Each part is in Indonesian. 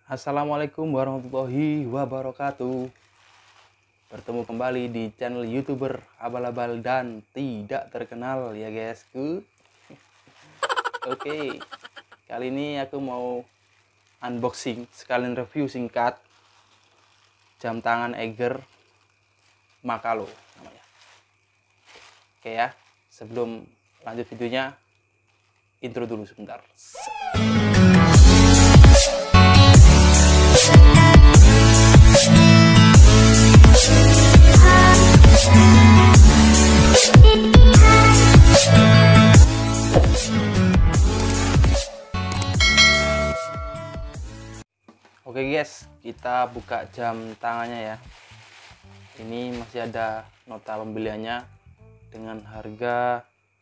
Assalamualaikum warahmatullahi wabarakatuh. Bertemu kembali di channel YouTuber abal-abal dan tidak terkenal ya guysku. Oke, kali ini aku mau unboxing sekalian review singkat jam tangan Eiger Makalo namanya. Oke ya, sebelum lanjut videonya, intro dulu sebentar. Oke guys, kita buka jam tangannya ya. Ini masih ada nota pembeliannya dengan harga,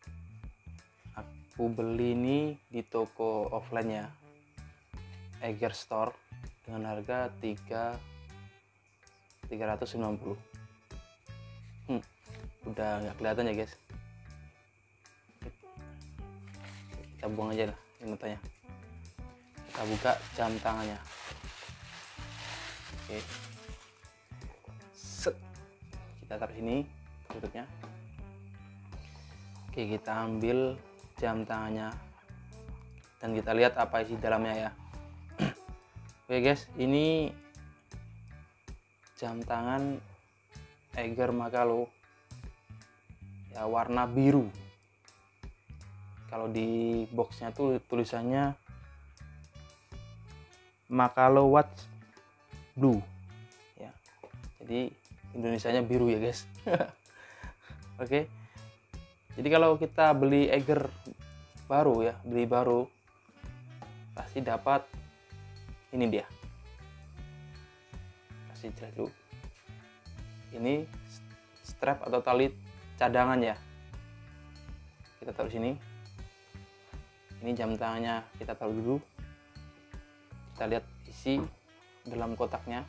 aku beli ini di toko offline ya, Eiger Store, dengan harga 390. Udah nggak kelihatan ya guys. Kita buang aja lah ini notanya. Kita buka jam tangannya. Oke, set, kita taruh sini tutupnya. Oke, kita ambil jam tangannya dan kita lihat apa isi dalamnya ya. Oke guys, ini jam tangan Eiger Makalo ya, warna biru. Kalau di boxnya tuh tulisannya Makalo Watch Blue ya, jadi Indonesianya biru ya guys. Oke, jadi kalau kita beli Eiger baru ya, beli baru pasti dapat ini dia. Kasih jelas dulu, ini strap atau tali cadangan ya, kita taruh sini. Ini jam tangannya kita taruh dulu, kita lihat isi dalam kotaknya.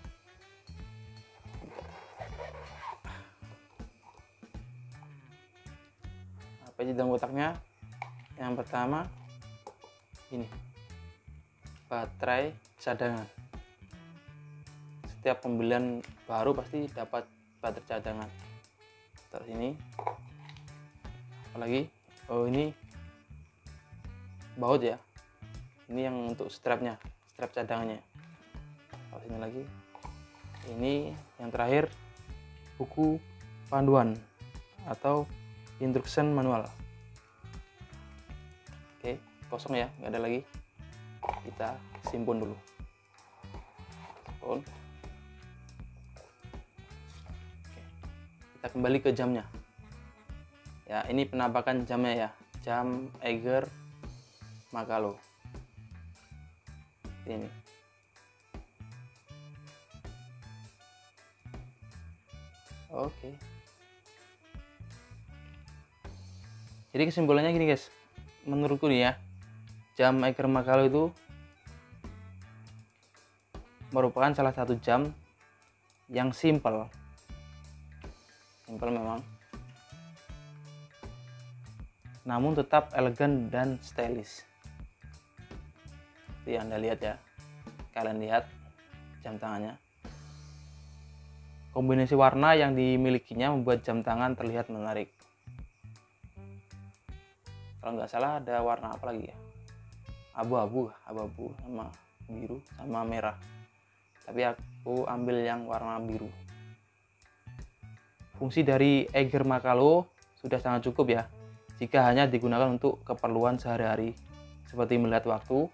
Apa aja dalam kotaknya? Yang pertama ini baterai cadangan. Setiap pembelian baru pasti dapat baterai cadangan. Taruh sini. Apalagi, oh ini baut ya, ini yang untuk strapnya, strap cadangannya. Taruh sini lagi. Ini yang terakhir, buku panduan atau instruction manual. Oke, kosong ya, nggak ada lagi. Kita simpun dulu. Simpun. Oke, kita kembali ke jamnya. Ya, ini penampakan jamnya ya, jam Eiger Makalo. Ini. Oke. Jadi kesimpulannya gini guys, menurutku nih ya, jam Eiger Makalo itu merupakan salah satu jam yang simple memang, namun tetap elegan dan stylish. Seperti Anda lihat ya, kalian lihat jam tangannya. Kombinasi warna yang dimilikinya membuat jam tangan terlihat menarik. Kalau nggak salah ada warna apa lagi ya, abu-abu sama biru sama merah, tapi aku ambil yang warna biru. Fungsi dari Eiger Makalo sudah sangat cukup ya, jika hanya digunakan untuk keperluan sehari-hari seperti melihat waktu,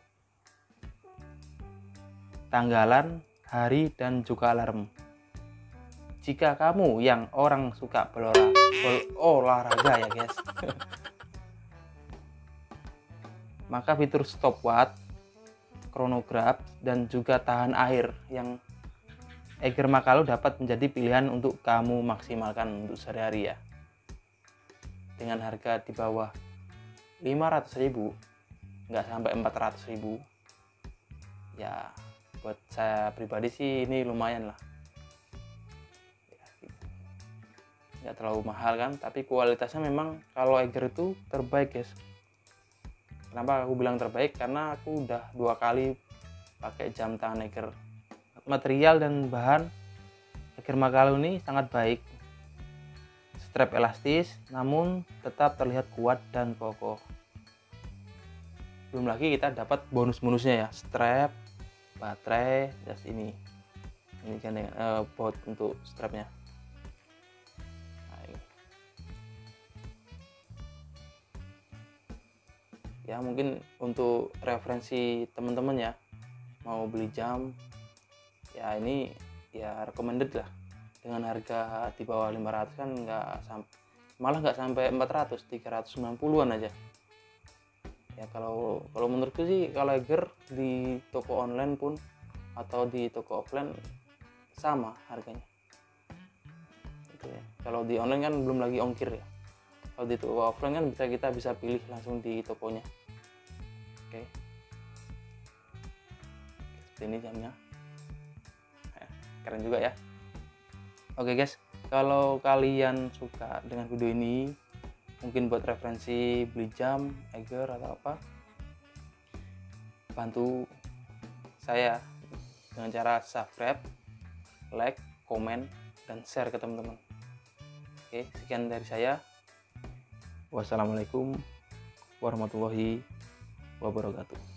tanggalan, hari, dan juga alarm. Jika kamu yang orang suka berolahraga ya guys, maka fitur stopwatch, chronograph, dan juga tahan air yang Eiger Makalo dapat menjadi pilihan untuk kamu maksimalkan untuk sehari-hari ya. Dengan harga di bawah 500.000, nggak sampai 400.000 ya, buat saya pribadi sih ini lumayan lah. Nggak terlalu mahal kan, tapi kualitasnya memang kalau Eiger itu terbaik guys. Kenapa aku bilang terbaik? Karena aku udah 2 kali pakai jam tangan Eiger. Material dan bahan Eiger Makalu ini sangat baik. Strap elastis namun tetap terlihat kuat dan kokoh. Belum lagi kita dapat bonus-bonusnya ya, strap, baterai, dan ini kan baut untuk strapnya. Ya mungkin untuk referensi teman-teman ya, mau beli jam ya ini ya recommended lah, dengan harga di bawah 500 kan malah nggak sampai 400, 390-an aja ya. Kalau menurutku sih kalau Eiger di toko online pun atau di toko offline sama harganya gitu ya. Kalau di online kan belum lagi ongkir ya. Kalau di toko offline kan kita bisa pilih langsung di tokonya. Oke. Seperti ini jamnya. Keren juga ya. Oke guys, kalau kalian suka dengan video ini, mungkin buat referensi beli jam Eiger atau apa, bantu saya dengan cara subscribe, like, komen, dan share ke teman-teman. Oke, sekian dari saya. Wassalamualaikum warahmatullahi wabarakatuh.